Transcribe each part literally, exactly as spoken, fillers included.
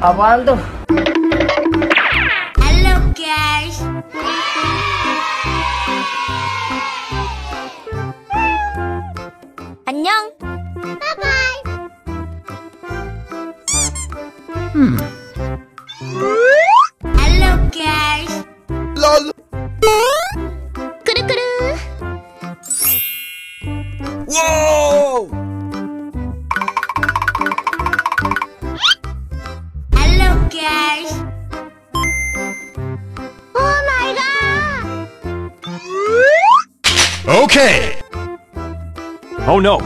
Apaan tuh? Halo guys. 안녕. Bye bye. Hmm. Halo guys. LOL. 꾸르꾸르. Wow. Halo guys. Oh my god. Okay. Oh no.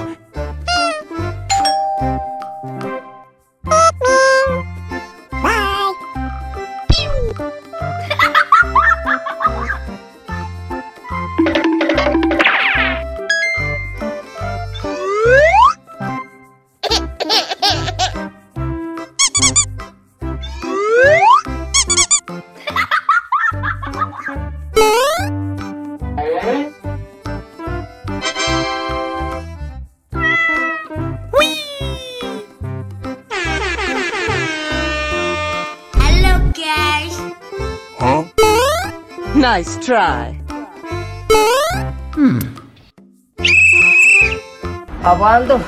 Halo guys. Huh? Nice try. Hmm. Apaan tuh?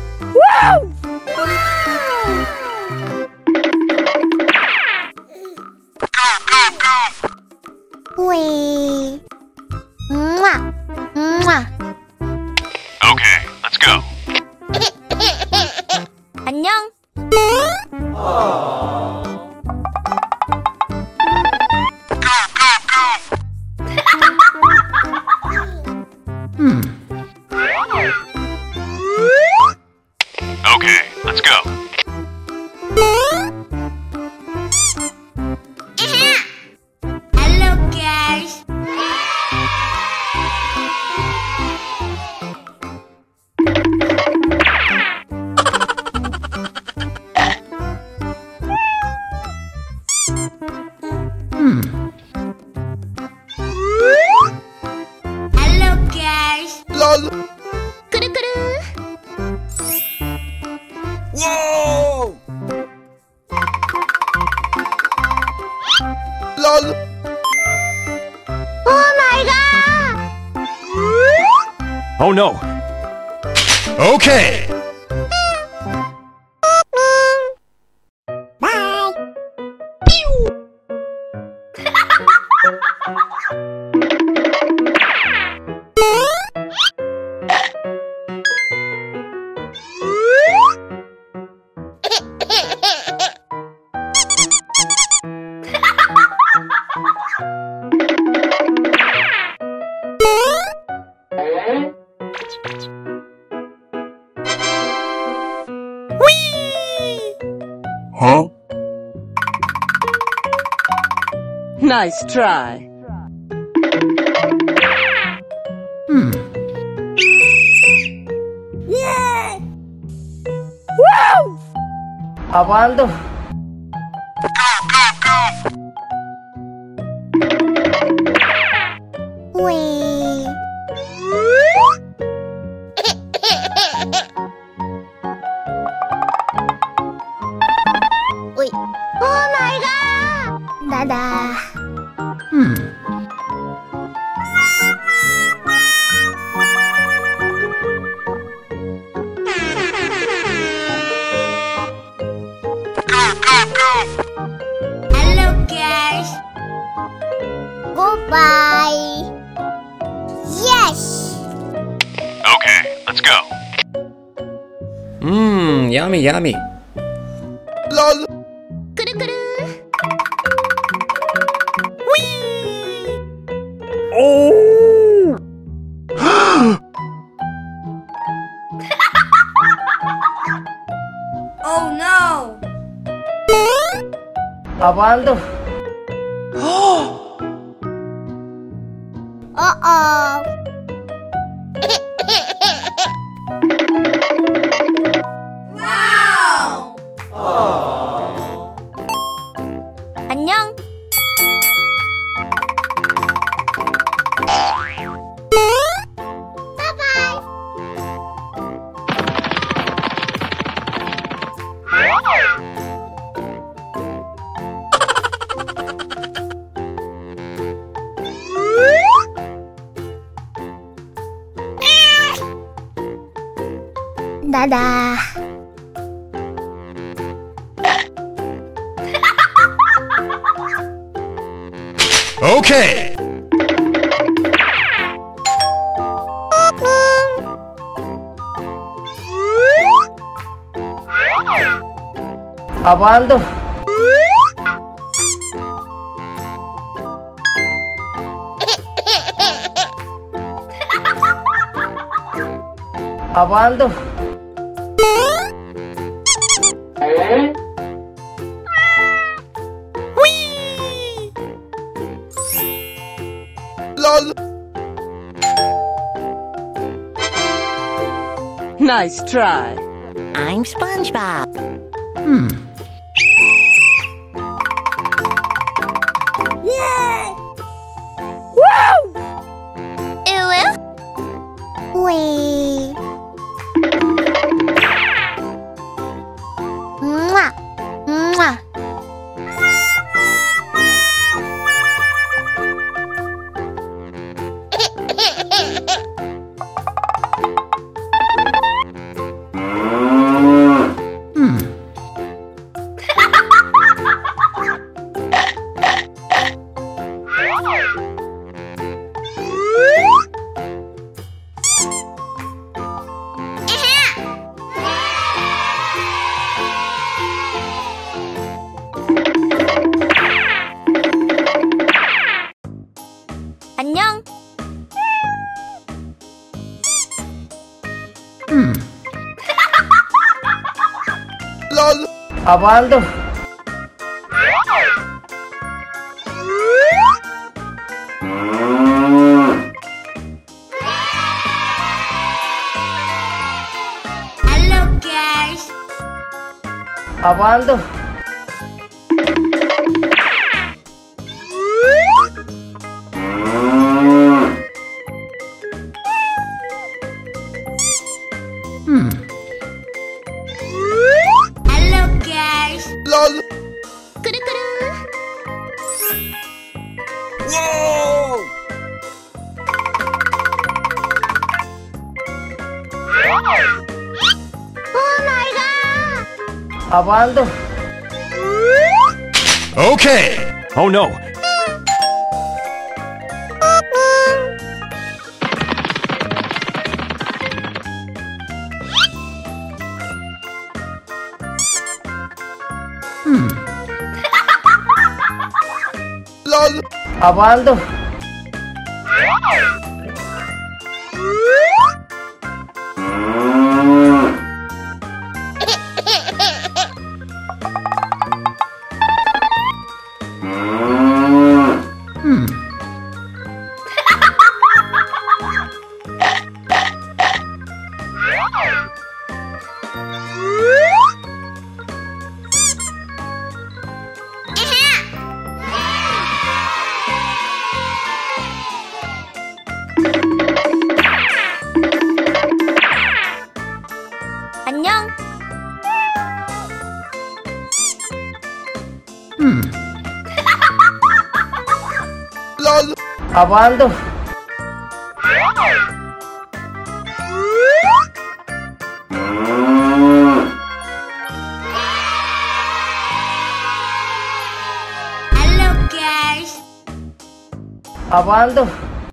Wih. Mwah. Mwah. Okay, let's go. 안녕. Hmm. Okay, let's go. Halo guys. Hmm. Halo guys. LOL. 꾸르꾸르. Wow. LOL. Oh my god. Oh no. Okay. Bye. Huh? Nice try. Hmm. Apaan tuh? Wih. Wih. Oh my god. Dadah. Hmm. Halo guys. Goodbye. Yes. Okay, let's go. Hmm, yummy, yummy. LOL. 꾸르꾸르. Oh. Oh no. Apaan tuh? Uh-oh. Wow. 안녕. 바이바이. 나다. 오케이. Apaan tuh? Apaan tuh? Lol. Nice try. I'm SpongeBob. Hmm. Wee. Mwah. Mwah. Hmm. 안녕. Hmm. Lol. Apaan tuh? Hello guys. Apaan tuh? Hmm. Hello guys. Lol. 꾸르꾸르. Wow. Oh my god. Apaan tuh? Okay. Oh no! Hmm. Lol. Apaan tuh? Hmm. 안녕. Hmm. Lol. Apaan tuh? Hello guys. Apaan tuh?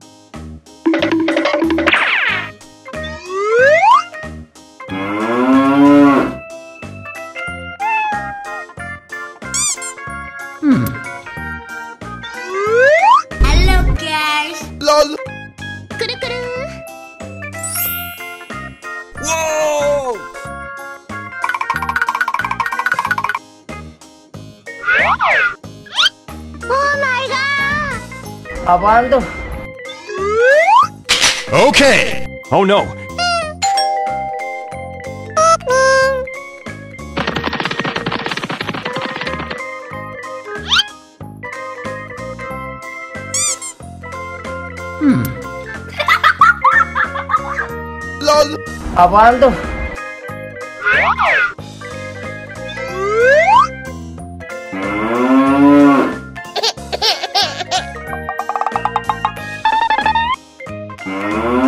Hmm. Hello guys. Lol. 꾸르꾸르. Wow. Oh my god. Apaan tuh? Okay. Oh no! Hmm. Lol. Apaan tuh? Hmm.